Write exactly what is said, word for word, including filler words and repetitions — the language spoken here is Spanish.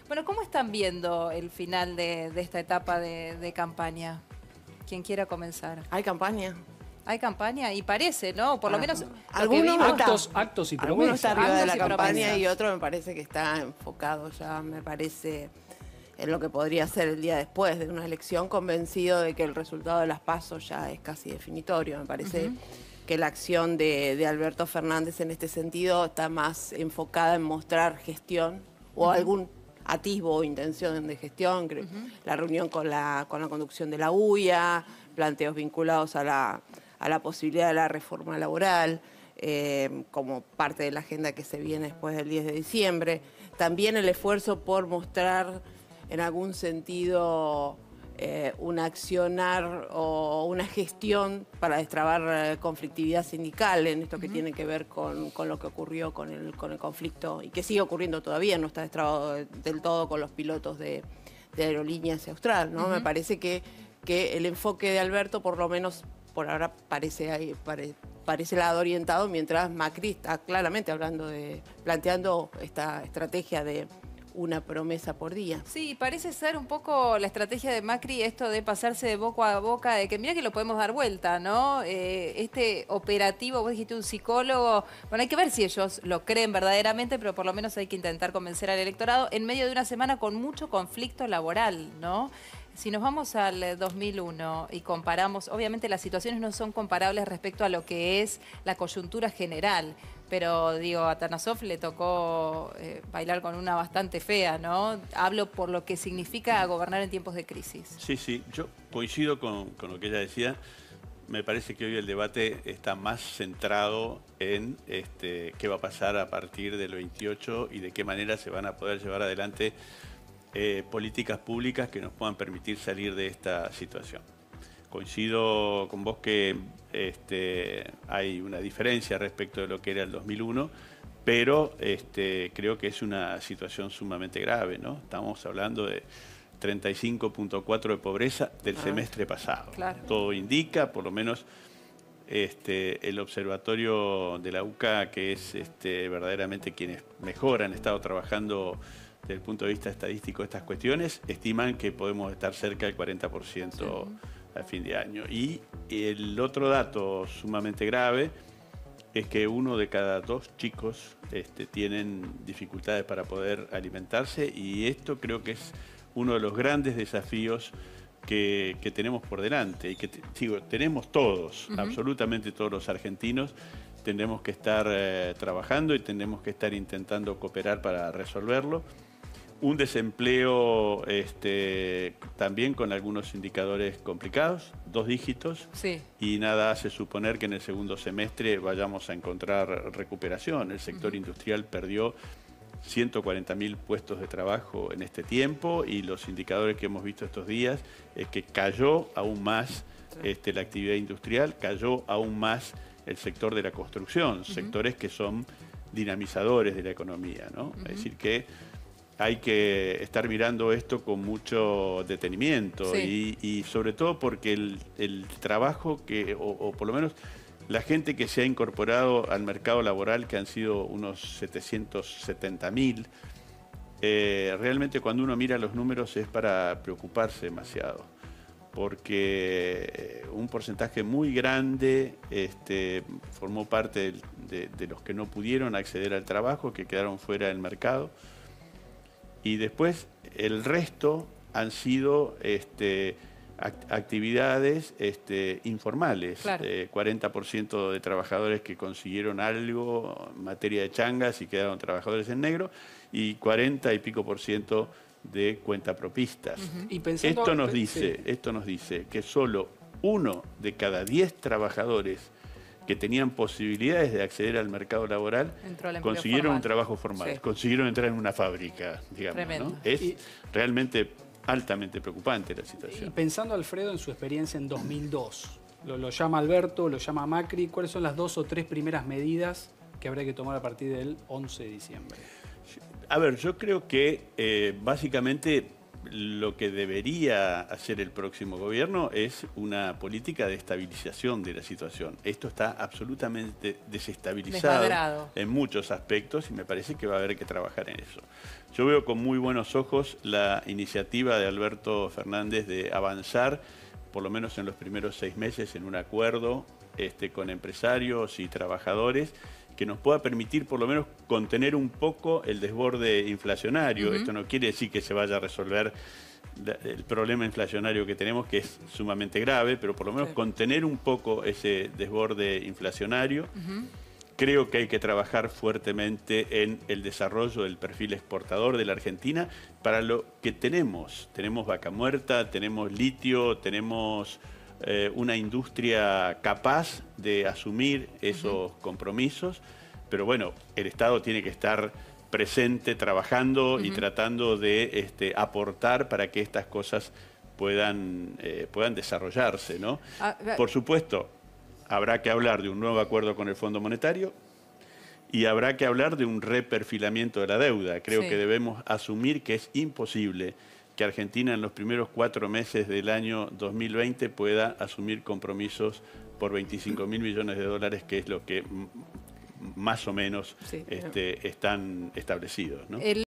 Bueno, ¿cómo están viendo el final de, de esta etapa de, de campaña? Quien quiera comenzar. ¿Hay campaña? Hay campaña y parece, ¿no? Por lo Ah, menos algunos actos, actos y Algunos está promesas. arriba de la Actos y campaña promesas. y otro me parece que está enfocado ya, me parece, en lo que podría ser el día después de una elección, convencido de que el resultado de las PASO ya es casi definitorio. Me parece uh-huh. que la acción de, de Alberto Fernández en este sentido está más enfocada en mostrar gestión o uh-huh. algún atisbo o intención de gestión, uh-huh. la reunión con la, con la conducción de la U I A, planteos vinculados a la, a la posibilidad de la reforma laboral, eh, como parte de la agenda que se viene después del diez de diciembre. También el esfuerzo por mostrar en algún sentido eh, un accionar o una gestión para destrabar eh, conflictividad sindical en esto que uh-huh. tiene que ver con, con lo que ocurrió con el, con el conflicto y que sigue ocurriendo todavía, no está destrabado del todo con los pilotos de, de aerolíneas Austral, ¿no? Uh-huh. Me parece que, que el enfoque de Alberto, por lo menos por ahora, parece, ahí, pare, parece lado orientado, mientras Macri está claramente hablando de, planteando esta estrategia de una promesa por día. Sí, parece ser un poco la estrategia de Macri esto de pasarse de boca a boca, de que mira que lo podemos dar vuelta, ¿no? Eh, este operativo, vos dijiste un psicólogo, bueno, hay que ver si ellos lo creen verdaderamente, pero por lo menos hay que intentar convencer al electorado en medio de una semana con mucho conflicto laboral, ¿no? Si nos vamos al dos mil uno y comparamos, obviamente las situaciones no son comparables respecto a lo que es la coyuntura general, pero digo, a Tanasov le tocó eh, bailar con una bastante fea, ¿no? Hablo por lo que significa gobernar en tiempos de crisis. Sí, sí, yo coincido con, con lo que ella decía. Me parece que hoy el debate está más centrado en este, qué va a pasar a partir del veintiocho y de qué manera se van a poder llevar adelante Eh, políticas públicas que nos puedan permitir salir de esta situación. Coincido con vos que este, hay una diferencia respecto de lo que era el dos mil uno, pero este, creo que es una situación sumamente grave, ¿no? Estamos hablando de treinta y cinco punto cuatro de pobreza del ah, semestre pasado. Claro. Todo indica, por lo menos este, el observatorio de la U C A, que es este, verdaderamente quienes mejor han estado trabajando desde el punto de vista estadístico estas cuestiones, estiman que podemos estar cerca del cuarenta por ciento sí. al fin de año. Y el otro dato sumamente grave es que uno de cada dos chicos este, tienen dificultades para poder alimentarse, y esto creo que es uno de los grandes desafíos que, que tenemos por delante y que digo, tenemos todos, uh-huh. absolutamente todos los argentinos. Tendremos que estar eh, trabajando y tendremos que estar intentando cooperar para resolverlo. Un desempleo este, también con algunos indicadores complicados, dos dígitos, sí. y nada hace suponer que en el segundo semestre vayamos a encontrar recuperación. El sector uh-huh. industrial perdió ciento cuarenta mil puestos de trabajo en este tiempo, y los indicadores que hemos visto estos días es que cayó aún más sí. este, la actividad industrial, cayó aún más el sector de la construcción, uh-huh. sectores que son dinamizadores de la economía, ¿no? Uh-huh. Es decir que hay que estar mirando esto con mucho detenimiento sí. y, y sobre todo porque el, el trabajo que, o, o por lo menos la gente que se ha incorporado al mercado laboral, que han sido unos setecientos setenta mil, eh, realmente cuando uno mira los números es para preocuparse demasiado, porque un porcentaje muy grande este, formó parte de, de, de los que no pudieron acceder al trabajo, que quedaron fuera del mercado. Y después el resto han sido este, act actividades este, informales. Claro. Eh, cuarenta por ciento de trabajadores que consiguieron algo en materia de changas y quedaron trabajadores en negro, y cuarenta y pico por ciento de cuentapropistas. Uh-huh. Y pensando, esto, nos dice, sí. esto nos dice que solo uno de cada diez trabajadores que tenían posibilidades de acceder al mercado laboral, consiguieron formal. un trabajo formal, sí. consiguieron entrar en una fábrica, digamos, ¿no? Es y, realmente altamente preocupante la situación. Y pensando, Alfredo, en su experiencia en dos mil dos, lo, lo llama Alberto, lo llama Macri, ¿cuáles son las dos o tres primeras medidas que habrá que tomar a partir del once de diciembre? A ver, yo creo que eh, básicamente lo que debería hacer el próximo gobierno es una política de estabilización de la situación. Esto está absolutamente desestabilizado Desmadrado. en muchos aspectos y me parece que va a haber que trabajar en eso. Yo veo con muy buenos ojos la iniciativa de Alberto Fernández de avanzar, por lo menos en los primeros seis meses, en un acuerdo este, con empresarios y trabajadores que nos pueda permitir por lo menos contener un poco el desborde inflacionario. Uh-huh. Esto no quiere decir que se vaya a resolver el problema inflacionario que tenemos, que es sumamente grave, pero por lo menos sí. contener un poco ese desborde inflacionario. Uh-huh. Creo que hay que trabajar fuertemente en el desarrollo del perfil exportador de la Argentina para lo que tenemos. Tenemos vaca muerta, tenemos litio, tenemos eh, una industria capaz de asumir esos uh-huh. compromisos, pero bueno, el Estado tiene que estar presente, trabajando uh-huh. y tratando de este, aportar para que estas cosas puedan, eh, puedan desarrollarse, ¿no? Ah, Por supuesto, habrá que hablar de un nuevo acuerdo con el Fondo Monetario y habrá que hablar de un reperfilamiento de la deuda. Creo sí. que debemos asumir que es imposible que Argentina en los primeros cuatro meses del año dos mil veinte pueda asumir compromisos por veinticinco mil millones de dólares, que es lo que más o menos sí. este, están establecidos, ¿no? El